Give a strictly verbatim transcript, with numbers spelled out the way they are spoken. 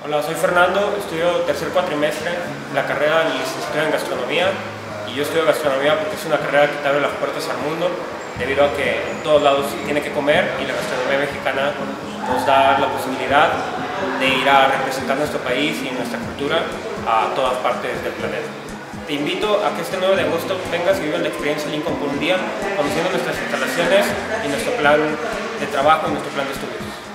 Hola, soy Fernando, estudio tercer cuatrimestre la carrera de licenciatura en gastronomía, y yo estudio gastronomía porque es una carrera que te abre las puertas al mundo, debido a que en todos lados se tiene que comer y la gastronomía mexicana nos da la posibilidad de ir a representar nuestro país y nuestra cultura a todas partes del planeta. Te invito a que este nueve de agosto vengas y vivas la experiencia Lincoln por un día, conociendo nuestras instalaciones y nuestro plan de trabajo y nuestro plan de estudios.